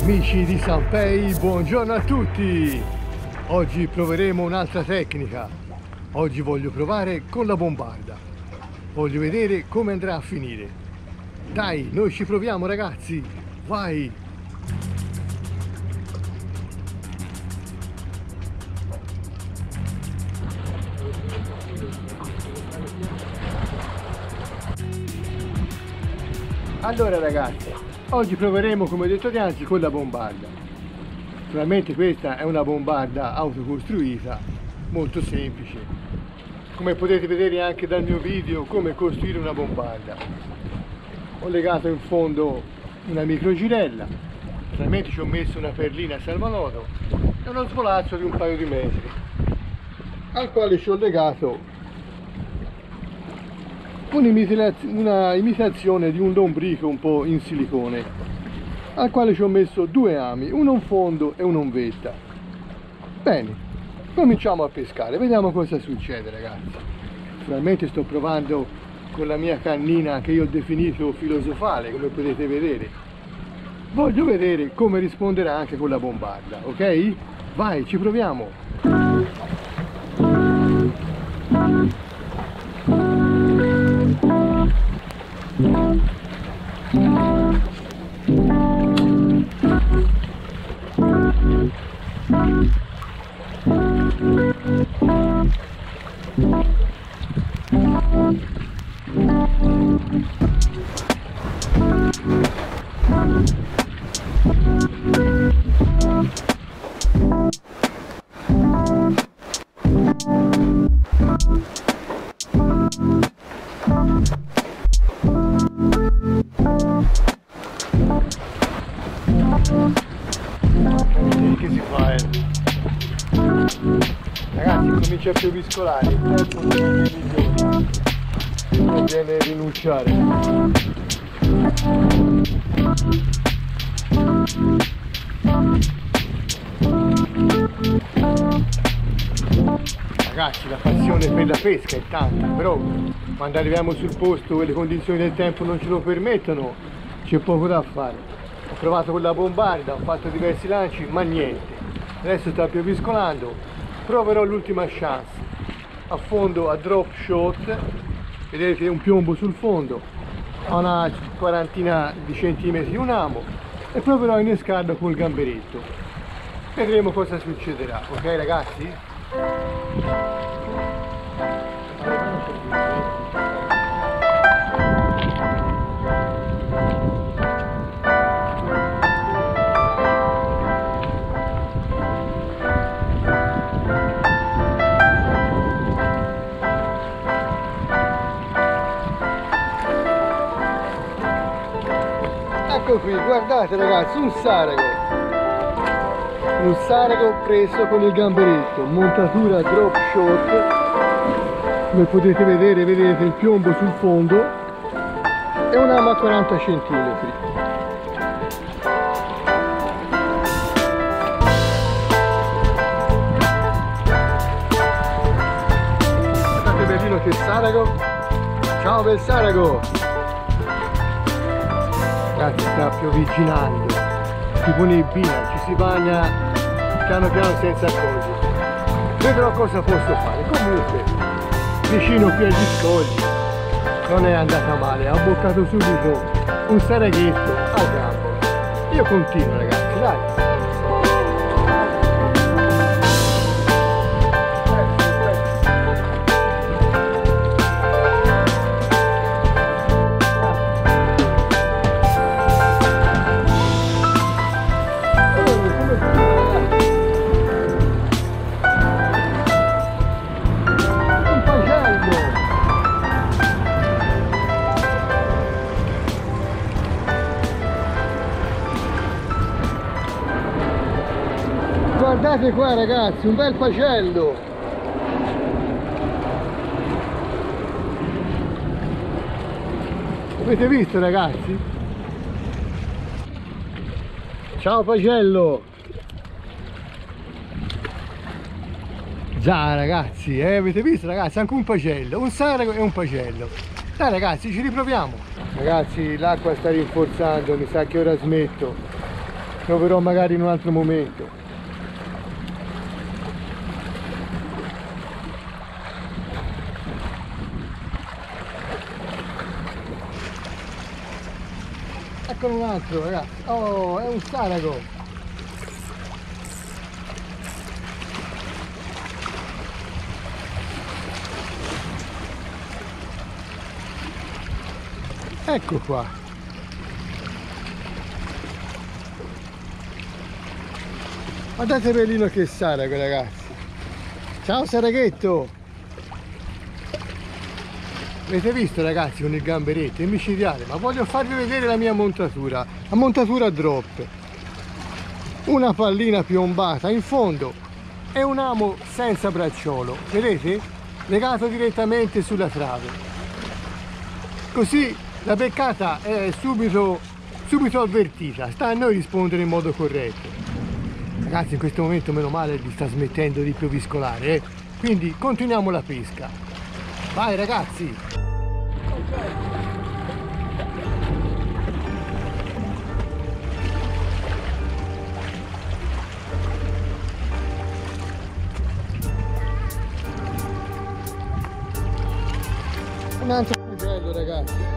Amici di Sanpei, buongiorno a tutti! Oggi proveremo un'altra tecnica. Oggi voglio provare con la bombarda. Voglio vedere come andrà a finire. Dai, noi ci proviamo ragazzi! Vai! Allora ragazzi, oggi proveremo come detto anzi con la bombarda. Naturalmente questa è una bombarda autocostruita, molto semplice. Come potete vedere anche dal mio video come costruire una bombarda. Ho legato in fondo una microgirella, naturalmente ci ho messo una perlina salvanodo e uno svolazzo di un paio di metri, al quale ci ho legato una imitazione di un lombrico un po' in silicone, al quale ci ho messo due ami, uno in fondo e uno in vetta. Bene, cominciamo a pescare, vediamo cosa succede ragazzi. Naturalmente sto provando con la mia cannina che io ho definito filosofale, come potete vedere. Voglio vedere come risponderà anche con la bombarda, ok? Vai, ci proviamo! Che si fa, ragazzi, comincia a pioviscolare, il tempo non è migliore, non viene rinunciare. Ragazzi, la passione per la pesca è tanta, però quando arriviamo sul posto e le condizioni del tempo non ce lo permettono, c'è poco da fare. Ho provato con la bombarda, ho fatto diversi lanci, ma niente. Adesso sta pioviscolando, proverò l'ultima chance. A fondo a drop shot, vedete un piombo sul fondo, a una quarantina di centimetri un amo, e proverò a innescarlo col gamberetto. Vedremo cosa succederà, ok ragazzi? Ecco qui, guardate ragazzi, un sarago preso con il gamberetto, montatura drop shot, come potete vedere, vedete il piombo sul fondo e un'ama a 40 cm. Guardate bellino che sarago, ciao bel sarago! Ragazzi, sta piovigginando, tipo nebbina, ci si bagna piano piano senza accorgersi. Vedrò cosa posso fare. Comunque, vicino qui agli scogli, non è andata male, ha boccato subito un saraghetto al gambero. Io continuo ragazzi, dai! Guardate qua ragazzi, un bel pagello! Avete visto ragazzi? Ciao pagello! Già ragazzi, avete visto ragazzi? Anche un pagello, un sarago e un pagello. Dai ragazzi, ci riproviamo. Ragazzi, l'acqua sta rinforzando, mi sa che ora smetto. troverò magari in un altro momento. Eccolo un altro, ragazzi. Oh, è un sarago. Ecco qua. Guardate Bellino che sarago, ragazzi. Ciao saraghetto. Avete visto, ragazzi, con il gamberetto, è micidiale, ma voglio farvi vedere la mia montatura. La montatura drop. Una pallina piombata in fondo e un amo senza bracciolo. Vedete? Legato direttamente sulla trave. Così la beccata è subito avvertita, sta a noi rispondere in modo corretto. Ragazzi, in questo momento meno male vi sta smettendo di pioviscolare, quindi continuiamo la pesca. Vai ragazzi! Un altro livello, ragazzi.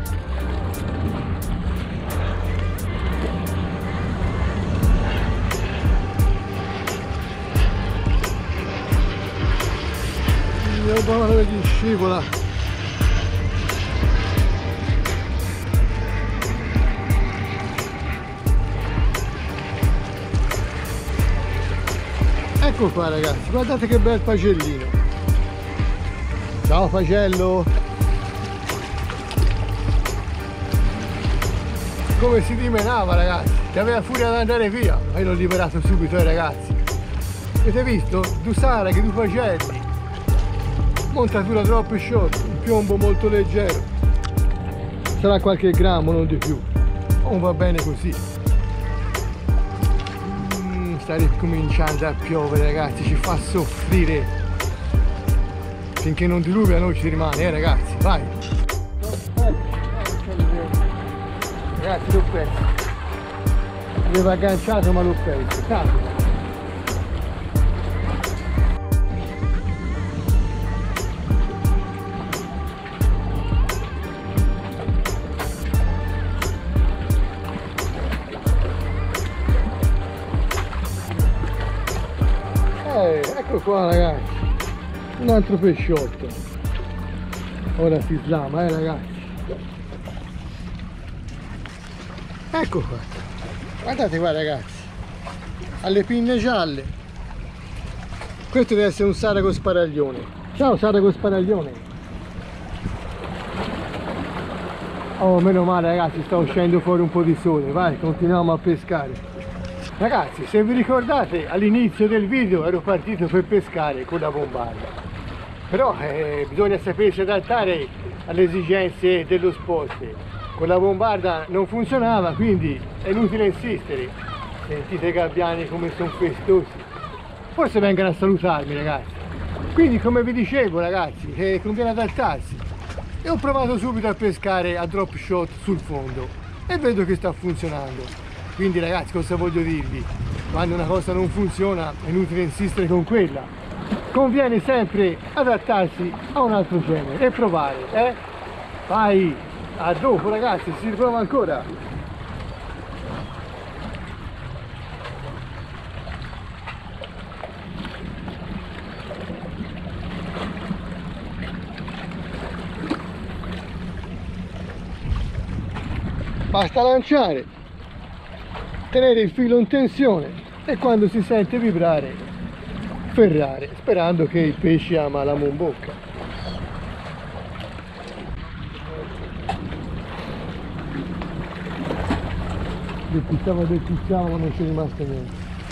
Io buono che scivola. Ecco qua ragazzi, guardate che bel pagellino. Ciao pagello. Come si dimenava ragazzi, che aveva furia di andare via, ma io l'ho liberato subito ragazzi. Avete visto? Due saraghe, due pagelli, montatura troppo short, un piombo molto leggero, sarà qualche grammo, non di più, non va bene così. Sta ricominciando a piovere ragazzi, ci fa soffrire, finché non diluvia noi ci rimane ragazzi, vai. Ragazzi l'ho perso, avevo agganciato ma l'ho perso, tanto. Ecco qua ragazzi, un altro pesciotto, ora si slama ragazzi, ecco qua, guardate qua ragazzi, alle pinne gialle, questo deve essere un sarago sparaglione. Ciao sarago sparaglione. Oh meno male ragazzi, sta uscendo fuori un po' di sole, vai continuiamo a pescare. Ragazzi, se vi ricordate all'inizio del video ero partito per pescare con la bombarda, però bisogna sapersi adattare alle esigenze dello sport. Con la bombarda non funzionava, quindi è inutile insistere. Sentite i gabbiani come sono festosi, forse vengono a salutarmi ragazzi. Quindi come vi dicevo ragazzi, conviene adattarsi, e ho provato subito a pescare a drop shot sul fondo e vedo che sta funzionando. Quindi ragazzi, cosa voglio dirvi? Quando una cosa non funziona è inutile insistere con quella, conviene sempre adattarsi a un altro genere e provare, Vai, a dopo ragazzi, si riprova ancora. Basta lanciare, tenere il filo in tensione e quando si sente vibrare ferrare, sperando che il pesce ama la bocca. Depistava ma non c'è rimasto niente.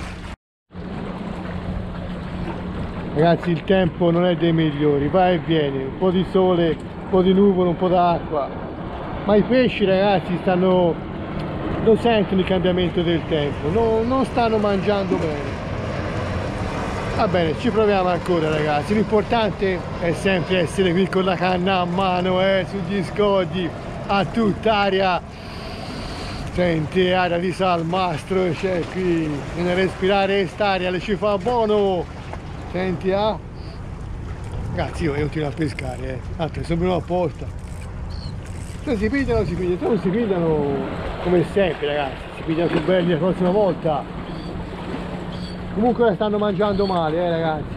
Ragazzi, il tempo non è dei migliori, va e viene, un po' di sole, un po' di nuvole, un po' d'acqua, ma i pesci ragazzi lo sentono il cambiamento del tempo, non stanno mangiando bene. Va bene, ci proviamo ancora ragazzi, l'importante è sempre essere qui con la canna a mano, sugli scogli, a tutt'aria, Senti, aria di salmastro c'è qui, viene a respirare quest'aria, le ci fa buono. Senti, ragazzi, io continuo a pescare, tanto sono venuto apposta. Se si pigliano, si pigliano, se non si pigliano come sempre, ragazzi, si pigliano più belli la prossima volta. Comunque la stanno mangiando male, ragazzi.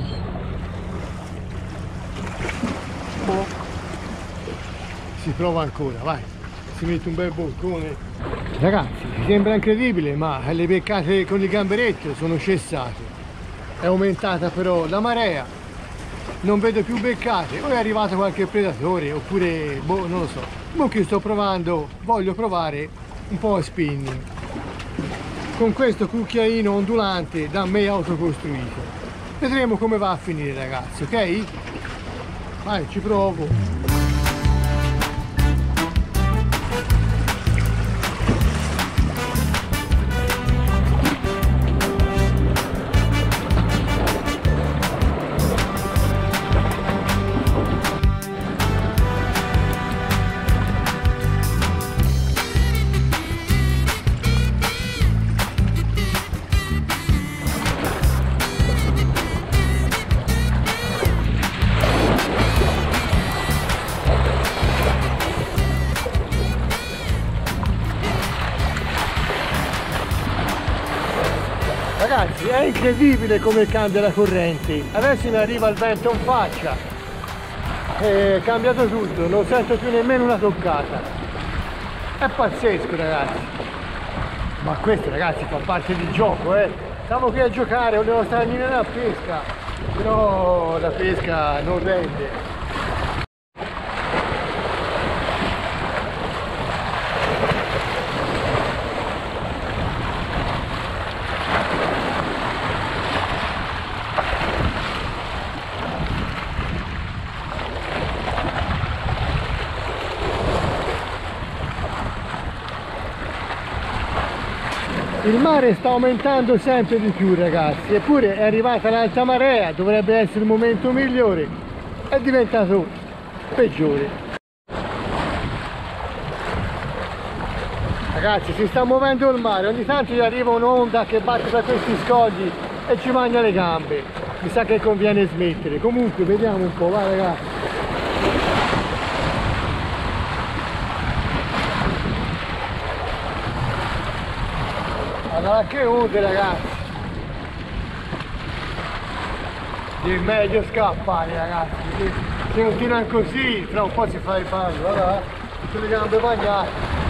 Si prova ancora, vai, si mette un bel boccone. Ragazzi, sembra incredibile, ma le beccate con il gamberetto sono cessate. È aumentata però la marea, non vedo più beccate, o è arrivato qualche predatore, oppure, boh, non lo so. Comunque sto provando, voglio provare un po' a spinning con questo cucchiaino ondulante da me autocostruito. Vedremo come va a finire, ragazzi, ok? Vai, ci provo. Ragazzi, è incredibile come cambia la corrente. Adesso mi arriva il vento in faccia, è cambiato tutto, non sento più nemmeno una toccata. È pazzesco, ragazzi. Ma questo, ragazzi, fa parte del gioco, Stavo qui a giocare, volevo stare in a pesca, però la pesca non rende. Il mare sta aumentando sempre di più, ragazzi, eppure è arrivata l'alta marea, dovrebbe essere il momento migliore, è diventato peggiore. Ragazzi, si sta muovendo il mare, ogni tanto gli arriva un'onda che batte da questi scogli e ci mangia le gambe. Mi sa che conviene smettere. Comunque vediamo un po', vai ragazzi. Allora, che onde, ragazzi, è meglio scappare, ragazzi, perché se continuano così tra un po' si fa il bagno, guarda, tutte le gambe bagnate.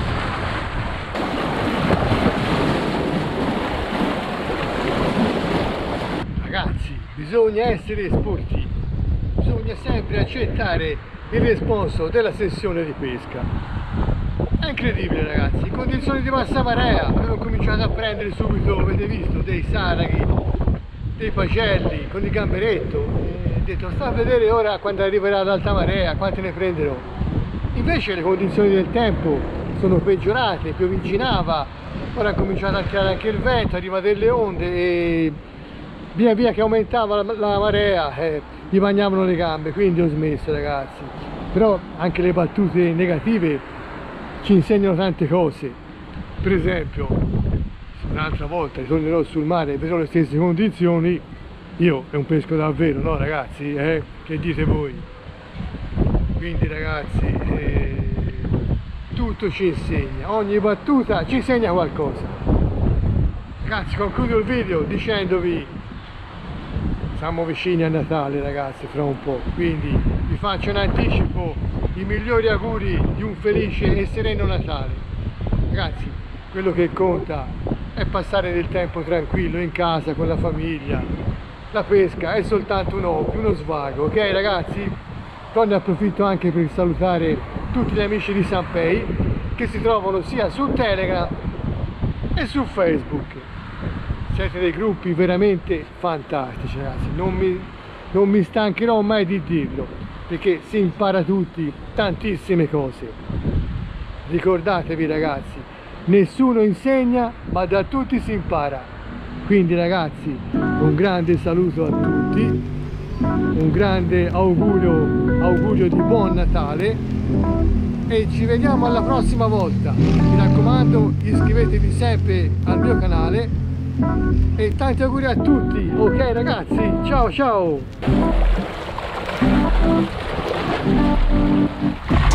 Ragazzi, bisogna essere sportivi, bisogna sempre accettare il responso della sessione di pesca. È incredibile, ragazzi, in condizioni di bassa marea avevo cominciato a prendere subito, avete visto, dei saraghi, dei pagelli con il gamberetto, e ho detto sta a vedere ora quando arriverà l'alta marea quante ne prenderò. Invece le condizioni del tempo sono peggiorate, piovigginava, ora ha cominciato a tirare anche il vento, arriva delle onde e via via che aumentava la marea gli bagnavano le gambe, quindi ho smesso, ragazzi. Però anche le battute negative ci insegnano tante cose. Per esempio, se un'altra volta ritornerò sul mare e vedrò le stesse condizioni, io è un pesco davvero, no ragazzi? Che dite voi? Quindi, ragazzi, tutto ci insegna, ogni battuta ci insegna qualcosa. Ragazzi, concludo il video dicendovi siamo vicini a Natale, ragazzi, fra un po', quindi vi faccio in anticipo i migliori auguri di un felice e sereno Natale. Ragazzi, quello che conta è passare del tempo tranquillo in casa con la famiglia. La pesca è soltanto un hobby, uno svago, ok ragazzi? Poi ne approfitto anche per salutare tutti gli amici di Sanpei che si trovano sia su Telegram e su Facebook. Siete dei gruppi veramente fantastici, ragazzi, non mi stancherò mai di dirlo, perché si impara tutti tantissime cose. Ricordatevi, ragazzi, nessuno insegna, ma da tutti si impara. Quindi, ragazzi, un grande saluto a tutti, un grande augurio di buon Natale e ci vediamo alla prossima volta. Mi raccomando, iscrivetevi sempre al mio canale e tanti auguri a tutti. Ok ragazzi, ciao ciao.